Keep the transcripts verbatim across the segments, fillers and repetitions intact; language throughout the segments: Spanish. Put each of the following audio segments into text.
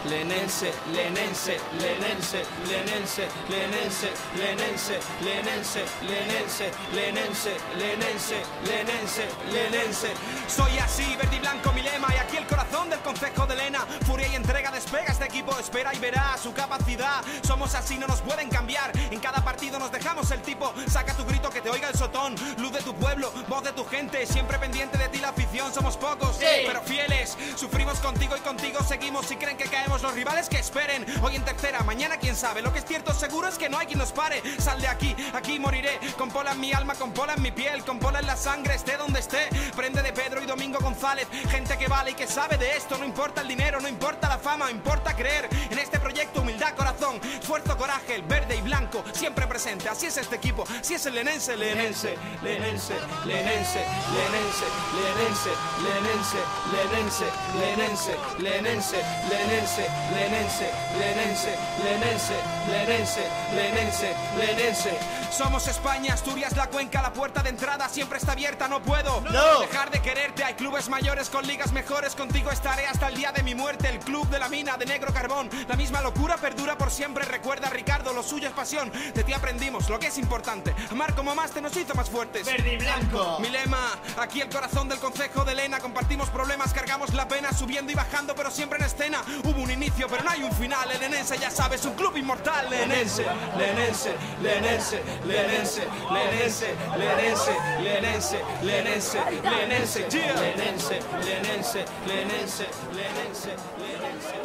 lenense, lenense, lenense, lenense, lenense, lenense, lenense, lenense, lenense, lenense, lenense, lenense. Soy así, verde y blanco mi lema, y aquí el corazón del concejo de Lena. Furia y entrega, despega este equipo, espera y verá su capacidad. Somos así, no nos pueden cambiar, en cada partido nos dejamos el tipo. Saca tu grito que te oiga el sotón, luz de tu pueblo, voz de tu gente, siempre pendiente de ti la afición. Somos pocos, sí, pero fieles, sufrimos contigo y contigo seguimos. Si creen que caemos los rivales que esperen, hoy en tercera, mañana quién sabe. Lo que es cierto seguro es que no hay quien nos pare. Sal de aquí, aquí moriré, con pola en mi alma, con pola en mi piel, con pola en la sangre, esté donde esté. Prende de Pedro y Domingo González, gente que vale y que sabe de esto. No importa el dinero, no importa la fama, importa creer en este proyecto, humildad, corazón, esfuerzo, coraje, el verde y blanco siempre presente. Así es este equipo, así es el lenense, lenense, lenense, lenense, lenense, lenense, lenense, lenense, lenense, lenense, lenense, lenense, lenense, lenense, lenense, lenense, lenense. Somos España, Asturias, la cuenca, la puerta de entrada siempre está abierta. No puedo no. dejar de quererte. Hay clubes mayores con ligas mejores, contigo estaré hasta el día de mi muerte. El club de la mina de negro carbón, la misma locura perdura por siempre. Recuerda, Ricardo, lo suyo es pasión. De ti aprendimos lo que es importante. Amar como amaste nos hizo más fuertes. Verde y blanco. Mi lema, aquí el corazón del concejo de Lena. Compartimos problemas, cargamos la pena, subiendo y bajando, pero siempre en escena. Hubo un inicio, pero no hay un final. El lenense, ya sabes, un club inmortal. Lenense, lenense, lenense, lenense, lenense, lenense, lenense, lenense, lenense, lenense, lenense, lenense, lenense, lenense.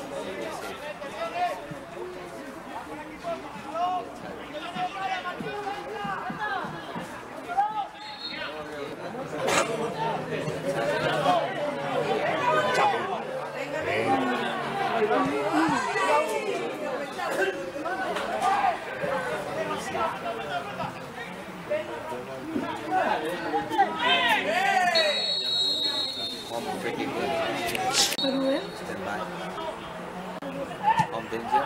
One freaking good. Stand by. On danger.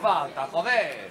falta, joder.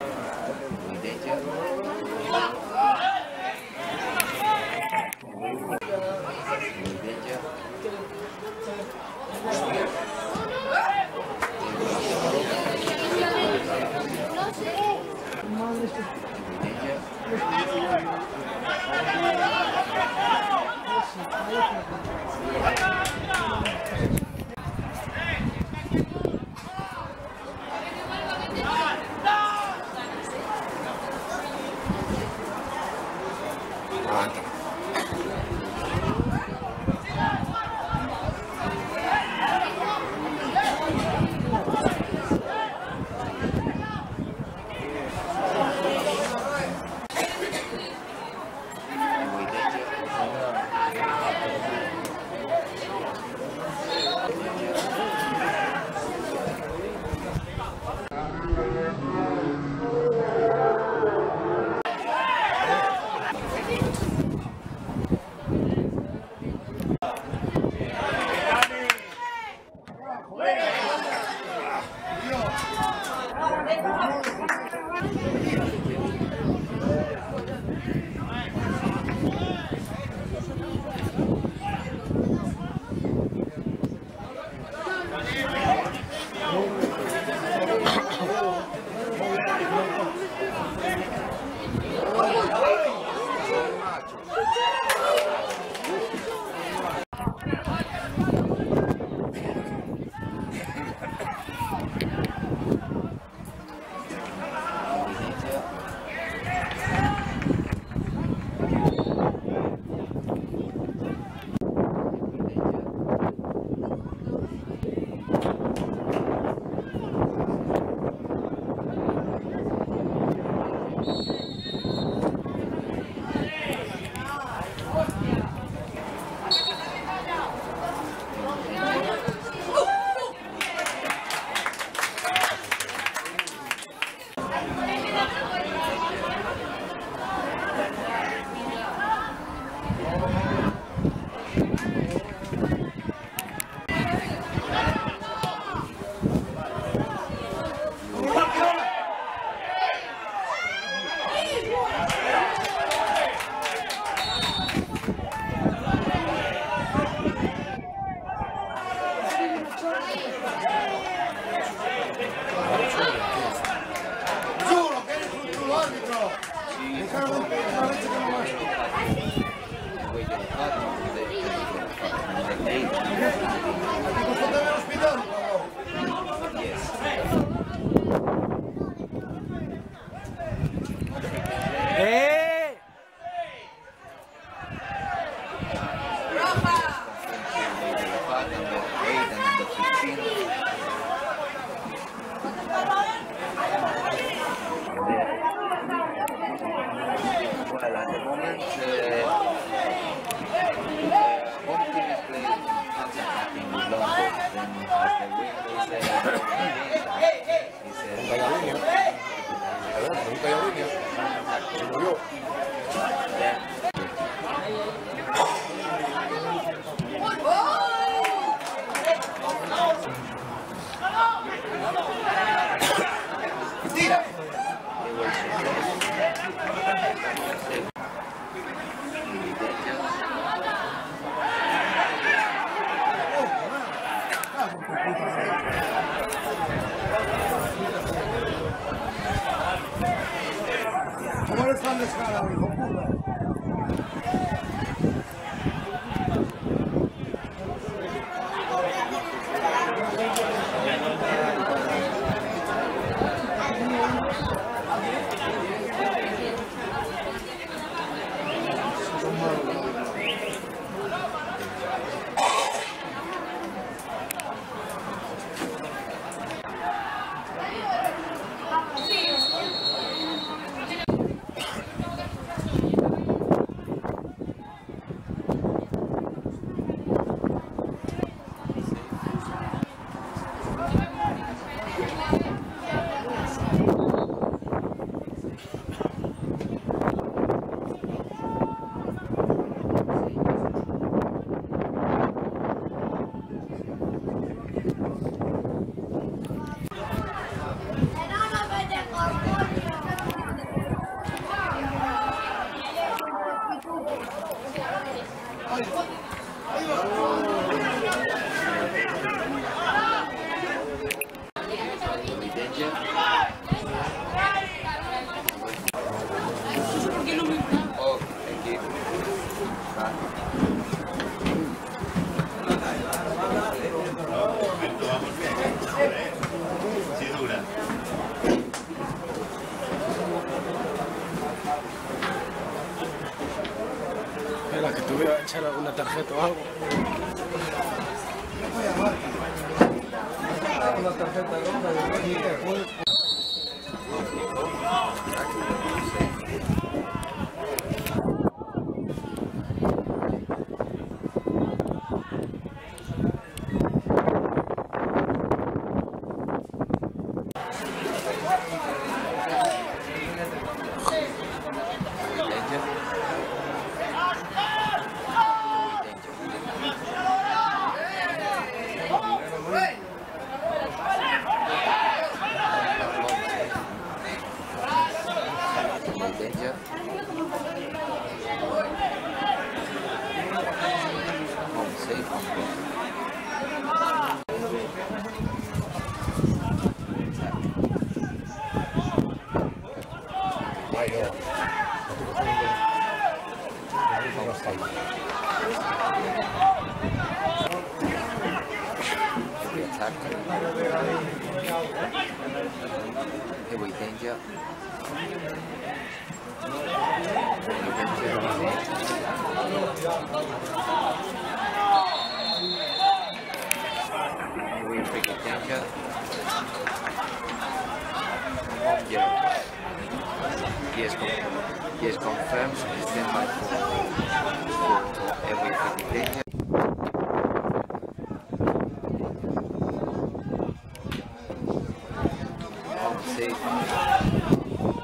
¿Cómo eres fan de Escala, hijo puta? Sí. Oh, thank you. Sí, dura. Espera, que te voy a echar alguna tarjeta o algo. Una tarjeta roja. Danger. Home safe. Heavy attack. Heavy danger. Heavy freaking danger. Home zero. Yes, confirmed. Yes, confirmed. Stand by for, for every freaking danger. Home safe.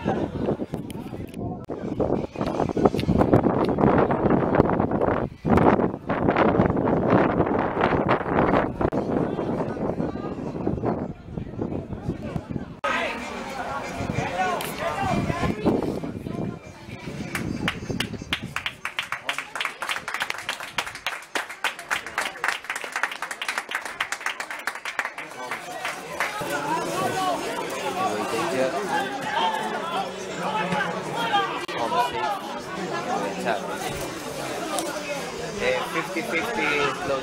fifty fifty close.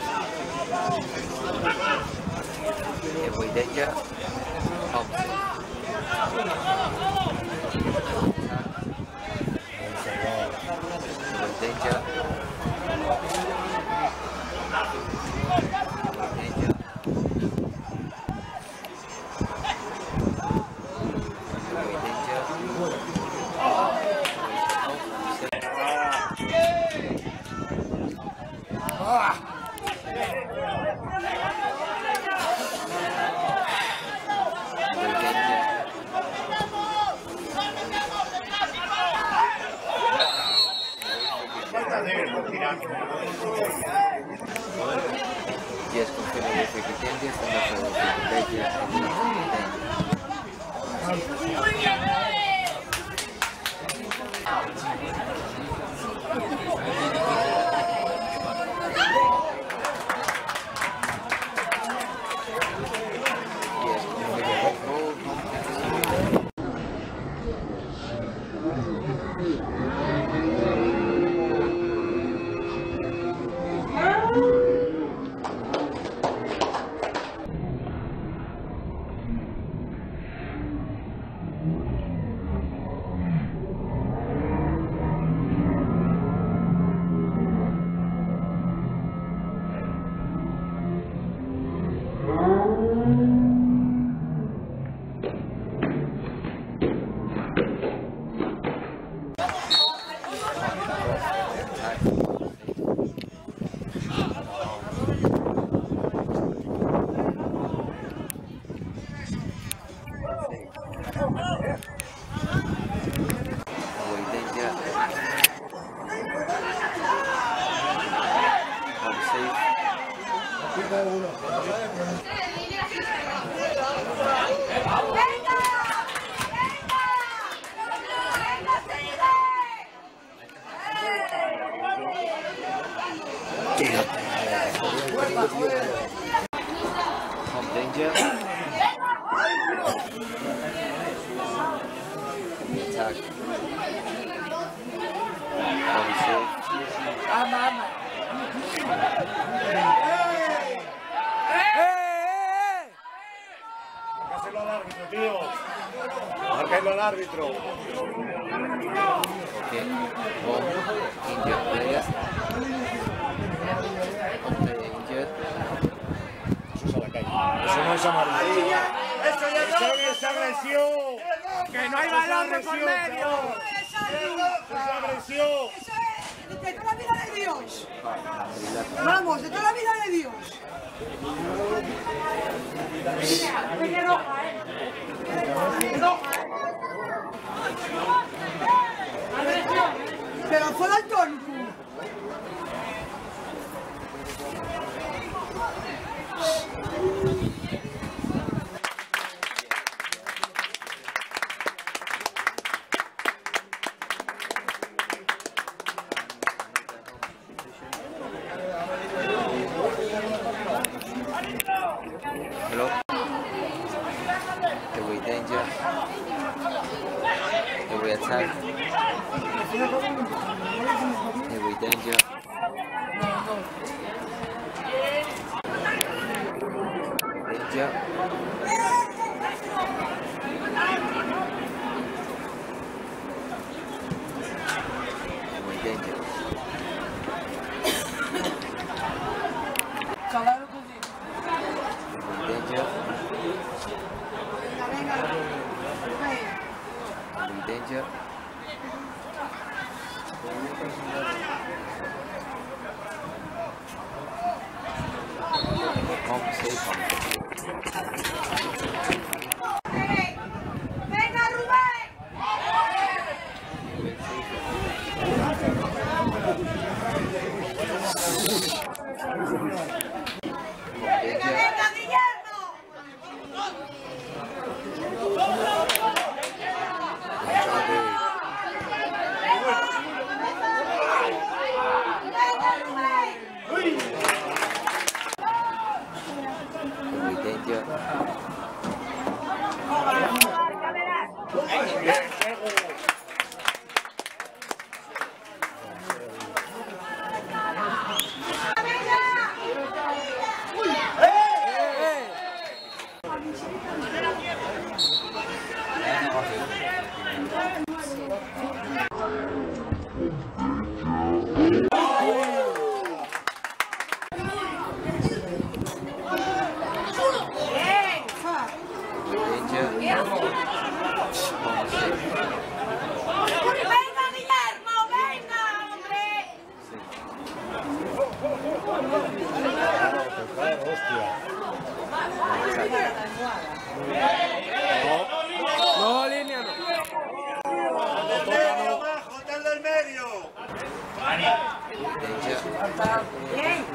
Heavy danger. Home safe. Heavy danger. Yes, confirm with frequency, stand up for ¡Venga! Home danger. Attack. Body save. Márcaselo al árbitro, tío. Márcaselo al árbitro. Okay. Home injured player. Home player injured. Eso es a la calle. Eso no es amarilla. Eso ya no es agresión. ¡Que no hay balón de por medio! Eso es agresión. De toda la vida de Dios. Vamos, de toda la vida de Dios. Pero fue al tónico. Hello. Away danger. Away attack. Away danger. Danger. Away danger. Claro que sí. Danger. Venga, venga. Danger. Home safe. Venga, Rubén. Venga, venga, Guillermo. Away danger. Danger. Home safe. Venga, Guillermo, venga, hombre. No, línea no. Del medio, abajo, del del medio. Danger. Bien.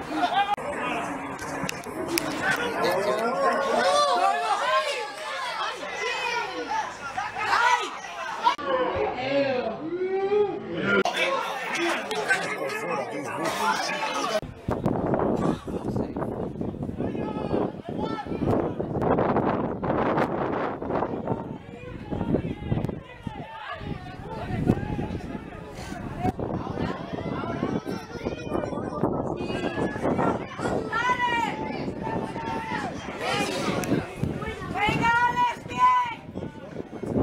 Venga, Alex, bien.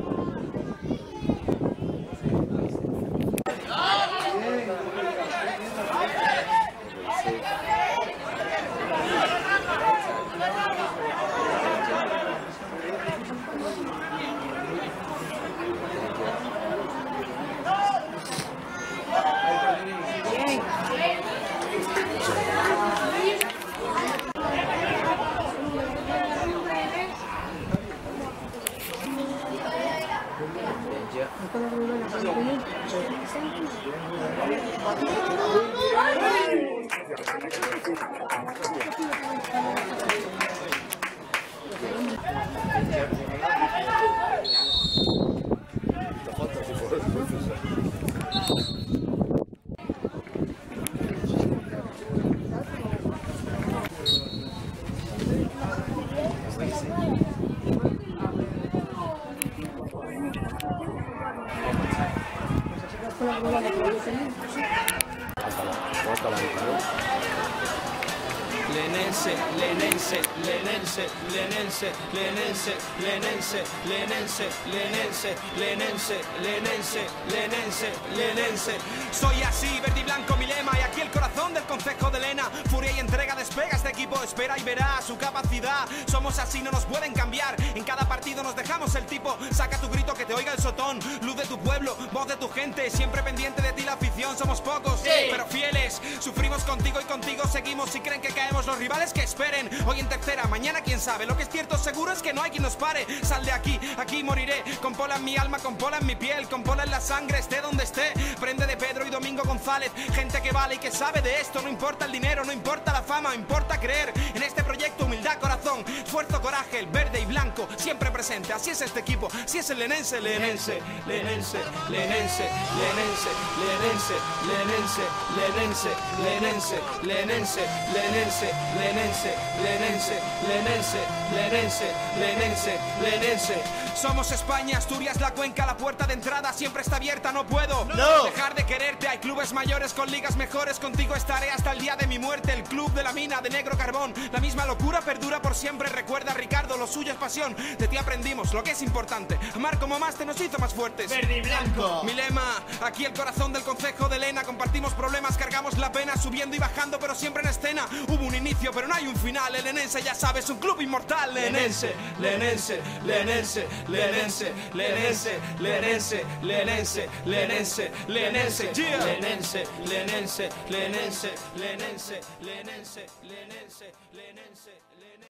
Danger. Lenense, lenense, lenense, lenense, lenense, lenense, lenense, lenense, lenense, lenense, lenense, lenense. Soy así, verde y blanco mi lema, y aquí el corazón del concejo de Lena. Furia y entrega despega este equipo, espera y verá su capacidad. Somos así, no nos pueden cambiar. En cada partido nos dejamos el tipo. Saca tu grito que te oiga el sotón. Luz de tu pueblo, voz de tu gente, siempre pendiente de ti la afición. Somos pocos, sí, pero fieles. Sufrimos contigo y contigo seguimos. Si creen que caemos los rivales que esperen. Hoy en tercera, mañana quién sabe. Lo que es cierto seguro es que no hay quien nos pare. Sal de aquí, aquí moriré. Con Pola en mi alma, con Pola en mi piel, con Pola en la sangre, esté donde esté. Prende de Pedro y Domingo González. Gente que vale y que sabe de esto. No importa el dinero, no importa la fama, importa creer en este proyecto. Humildad, corazón, esfuerzo, coraje. El verde y blanco siempre presente. Así es este equipo, así es el lenense. Lenense, lenense, lenense, lenense, lenense, lenense, lenense, lenense, lenense, lenense, lenense, lenense, lenense, lenense, lenense, lenense. Somos España, Asturias, la cuenca, la puerta de entrada siempre está abierta, no puedo no. dejar de quererte. Hay clubes mayores con ligas mejores, contigo estaré hasta el día de mi muerte. El club de la mina de negro carbón, la misma locura perdura por siempre. Recuerda, Ricardo, lo suyo es pasión. De ti aprendimos lo que es importante. Amar como más te nos hizo más fuertes. Verde y blanco. Mi lema, aquí el corazón del concejo de Lena. Compartimos problemas, cargamos la pena, subiendo y bajando, pero siempre en escena. Hubo un inicio, pero no hay un final. El lenense, ya sabes, un club inmortal. Lenense, lenense, lenense, lenense, lenense, lenense, lenense, lenense, lenense, yeah. Lenense, lenense, lenense, lenense, lenense, lenense, lenense, lenense.